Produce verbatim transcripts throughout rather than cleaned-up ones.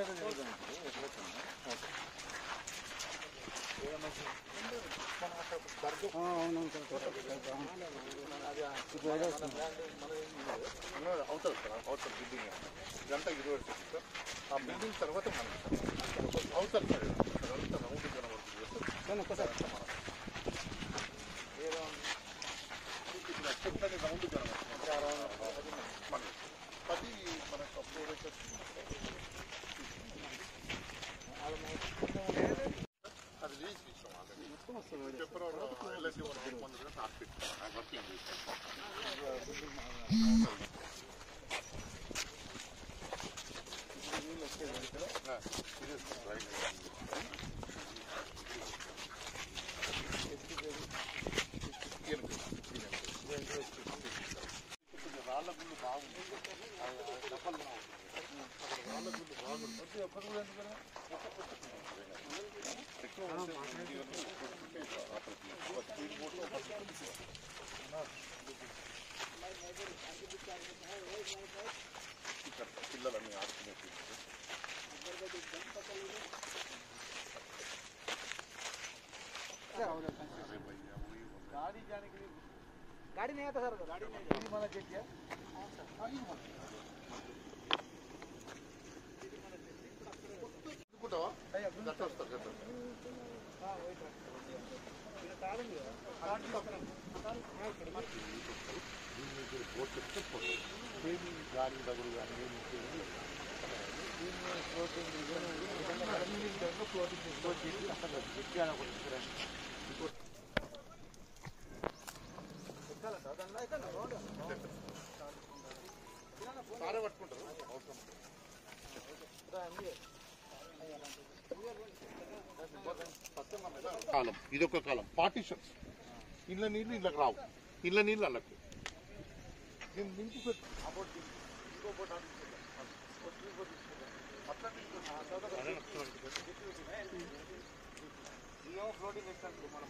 అవుతుంది సార్ అవుతుంది బిల్డింగ్ ఇదంతా యూనివర్సిటీ సార్ ఆ బిల్డింగ్ తర్వాత మనం అవుతుంది సార్ అదంతా రౌండ్ కనబడుతుంది ఒక్కసారి రౌండ్ కనబడుతుంది పది మనకు అప్లోడ్ అది లీజ్ ఇచ్చాం ఆల్రెడీ ఫిబ్రవరి ఎల్ఎస్సీ వర్కింగ్ రాళ్ళ గుళ్ళు బాగుంది రాళ్ళ గుళ్ళు బాగుంది ఒక్కరు కూడా ఎందుకన్నా ఇక్కడ పిల్లలన్నీ ఆడుకునే गाड़ी जाने के लिए गाड़ी नहीं आता सर गाड़ी नहीं माना चाहिए गाड़ी डबल गाड़ी సారే పట్టుకుంటారు కాలం ఇదొక కాలం పార్టీషన్స్ ఇళ్ళ నీళ్ళు ఇళ్ళకి రావు ఇళ్ళ నీళ్ళు అళ్ళకు నేను నింపి పెట్టు అబౌట్ ఇంకో బోట్ ఫ్లోటింగ్ వేస్తాను మనం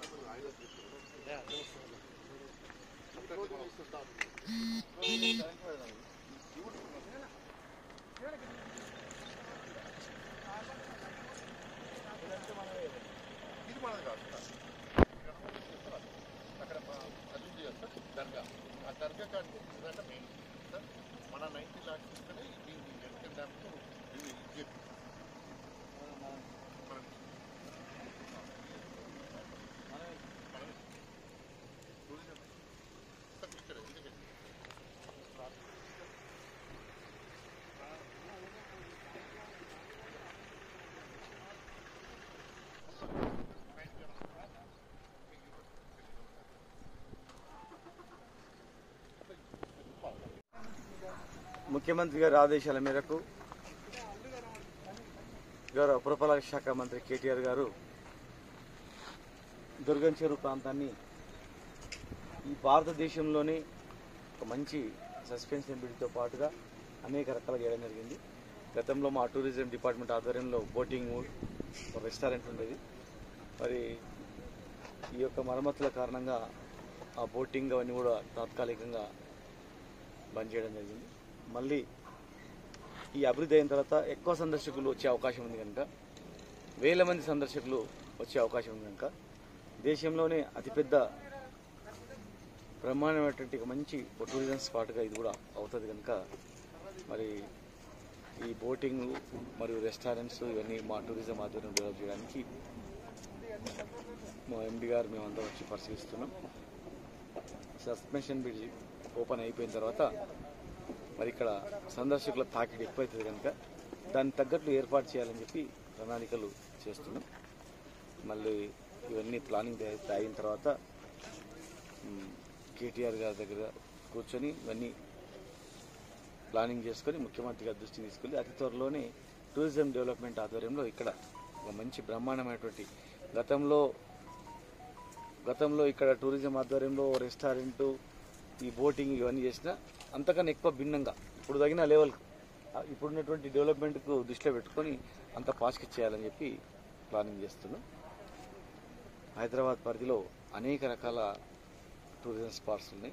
ఇది మనది కాదు అక్కడ అభివృద్ధి చేస్తారు దర్గా ఆ దర్గా కాడికి ఇదంటే మెయిన్ సార్ మన నైన్టీ ల్యాక్స్ ఇస్తేనే దీన్ని ఎన్నికల డ్యామ్కు ఇది చెప్పి ముఖ్యమంత్రి గారి ఆదేశాల మేరకు గౌరవ పురపాలక శాఖ మంత్రి కేటీఆర్ గారు దుర్గం చెరువు ప్రాంతాన్ని ఈ భారతదేశంలోనే ఒక మంచి సస్పెన్షన్ బిడ్తో పాటుగా అనేక రకాలు చేయడం జరిగింది. గతంలో మా టూరిజం డిపార్ట్మెంట్ ఆధ్వర్యంలో బోటింగ్ రెస్టారెంట్ ఉండేది. మరి ఈ యొక్క మరమ్మతుల కారణంగా ఆ బోటింగ్ అవన్నీ కూడా తాత్కాలికంగా బంద్ చేయడం జరిగింది. మళ్ళీ ఈ అభివృద్ధి అయిన తర్వాత ఎక్కువ సందర్శకులు వచ్చే అవకాశం ఉంది కనుక వేల మంది సందర్శకులు వచ్చే అవకాశం ఉంది కనుక దేశంలోనే అతిపెద్ద బ్రహ్మాండమైనటువంటి మంచి టూరిజం స్పాట్గా ఇది కూడా అవుతుంది కనుక మరి ఈ బోటింగ్ మరియు రెస్టారెంట్స్ ఇవన్నీ మా టూరిజం ఆధ్వర్యం డెవలప్ చేయడానికి మా ఎండి గారు మేమంతా వచ్చి పరిశీలిస్తున్నాం. సస్పెన్షన్ బ్రిడ్జ్ ఓపెన్ అయిపోయిన తర్వాత మరి ఇక్కడ సందర్శకుల తాకిడి ఎక్కువైతుంది కనుక దానికి తగ్గట్లు ఏర్పాటు చేయాలని చెప్పి ప్రణాళికలు చేస్తున్నాం. మళ్ళీ ఇవన్నీ ప్లానింగ్ అయిన తర్వాత కేటీఆర్ గారి దగ్గర కూర్చొని ఇవన్నీ ప్లానింగ్ చేసుకొని ముఖ్యమంత్రి గారి దృష్టికి తీసుకెళ్ళి అతి త్వరలోనే టూరిజం డెవలప్మెంట్ ఆధ్వర్యంలో ఇక్కడ ఒక మంచి బ్రహ్మాండమైనటువంటి గతంలో గతంలో ఇక్కడ టూరిజం ఆధ్వర్యంలో రెస్టారెంటు ఈ బోటింగ్ ఇవన్నీ చేసిన అంతకన్నా ఎక్కువ భిన్నంగా ఇప్పుడు తగిన లెవెల్కు ఇప్పుడున్నటువంటి డెవలప్మెంట్కు దృష్టిలో పెట్టుకొని అంత పాస్కి చేయాలని చెప్పి ప్లానింగ్ చేస్తున్నాం. హైదరాబాద్ పరిధిలో అనేక రకాల టూరిజం స్పాట్స్ ఉన్నాయి.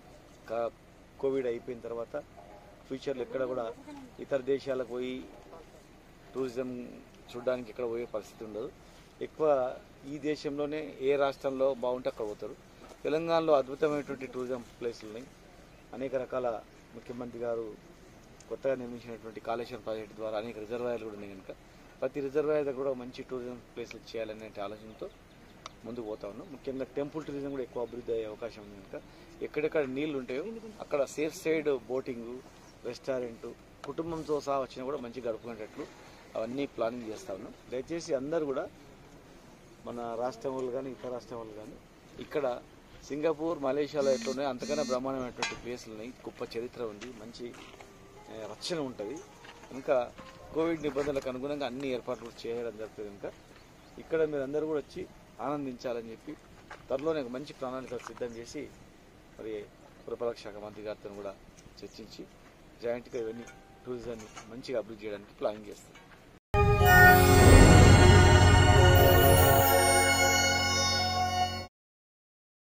కోవిడ్ అయిపోయిన తర్వాత ఫ్యూచర్లో ఎక్కడ కూడా ఇతర దేశాలకు పోయి టూరిజం చూడడానికి ఇక్కడ పోయే పరిస్థితి ఉండదు. ఎక్కువ ఈ దేశంలోనే ఏ రాష్ట్రంలో బాగుంటే అక్కడ పోతారు. తెలంగాణలో అద్భుతమైనటువంటి టూరిజం ప్లేసులు ఉన్నాయి. అనేక రకాల ముఖ్యమంత్రి గారు కొత్తగా నిర్మించినటువంటి కాళేశ్వరం ప్రాజెక్టు ద్వారా అనేక రిజర్వాయర్లు కూడా ఉన్నాయి కనుక ప్రతి రిజర్వాయర్ దగ్గర కూడా మంచి టూరిజం ప్లేసులు చేయాలనే ఆలోచనతో ముందుకు పోతా ఉన్నాం. ముఖ్యంగా టెంపుల్ టూరిజం కూడా ఎక్కువ అభివృద్ధి అయ్యే అవకాశం ఉంది కనుక ఎక్కడెక్కడ నీళ్లు ఉంటాయో అక్కడ సేఫ్ సైడ్ బోటింగు, రెస్టారెంట్, కుటుంబంతో సహా వచ్చినా కూడా మంచి గడుపుకునేటట్లు అవన్నీ ప్లానింగ్ చేస్తా ఉన్నాం. దయచేసి అందరూ కూడా మన రాష్ట్రం వాళ్ళు కానీ ఇతర రాష్ట్రం వాళ్ళు కానీ ఇక్కడ సింగపూర్, మలేషియాలో ఎట్లున్నాయి అంతకన్నా బ్రహ్మాండమైనటువంటి ప్లేసులు ఉన్నాయి. గొప్ప చరిత్ర ఉంది, మంచి రక్షణ ఉంటుంది. ఇంకా కోవిడ్ నిబంధనలకు అనుగుణంగా అన్ని ఏర్పాట్లు చేయడం జరుగుతుంది కనుక ఇక్కడ మీరు అందరూ కూడా వచ్చి ఆనందించాలని చెప్పి త్వరలోనే ఒక మంచి ప్రణాళిక సిద్ధం చేసి మరి పురపాలక శాఖ మంత్రి గారితో కూడా చర్చించి జాయింట్గా ఇవన్నీ టూరిజాన్ని మంచిగా అభివృద్ధి చేయడానికి ప్లానింగ్ చేస్తాం.